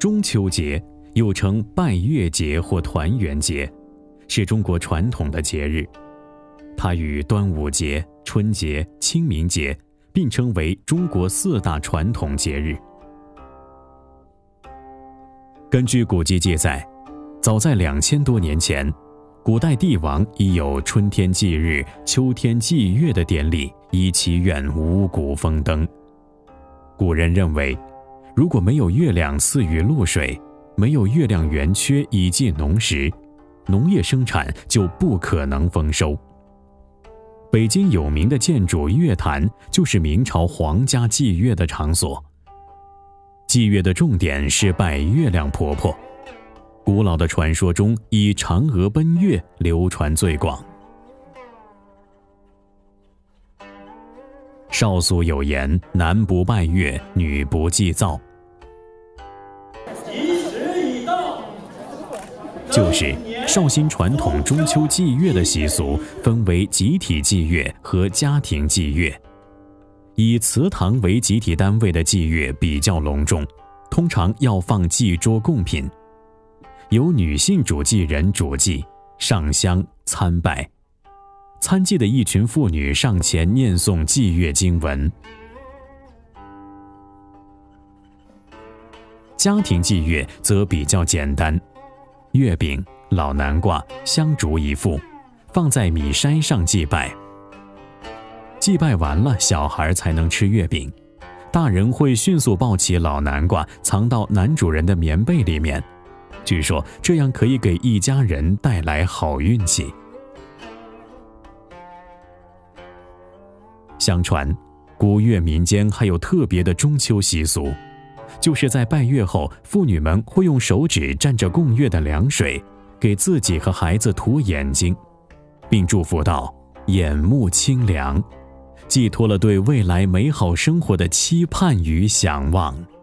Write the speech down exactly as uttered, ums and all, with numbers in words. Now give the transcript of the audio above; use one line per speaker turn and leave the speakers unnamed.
中秋节又称拜月节或团圆节，是中国传统的节日。它与端午节、春节、清明节并称为中国四大传统节日。根据古籍记载，早在两千多年前，古代帝王已有春天祭日、秋天祭月的典礼，以祈愿五谷丰登。古人认为，如果没有月亮赐予露水，没有月亮圆缺以济农时，农业生产就不可能丰收。北京有名的建筑月坛就是明朝皇家祭月的场所。祭月的重点是拜月亮婆婆，古老的传说中以嫦娥奔月流传最广。少俗有言，男不拜月，女不祭灶。
吉时已到，
就是绍兴传统中秋祭月的习俗分为集体祭月和家庭祭月。以祠堂为集体单位的祭月比较隆重，通常要放祭桌贡品，由女性主祭人主祭，上香参拜。参祭的一群妇女上前念诵祭月经文。家庭祭月则比较简单，月饼、老南瓜、香烛一副，放在米筛上祭拜。祭拜完了，小孩才能吃月饼，大人会迅速抱起老南瓜藏到男主人的棉被里面，据说这样可以给一家人带来好运气。相传，古越民间还有特别的中秋习俗，就是在拜月后，妇女们会用手指蘸着供月的凉水，给自己和孩子涂眼睛，并祝福道：眼目清凉，寄托了对未来美好生活的期盼与向往。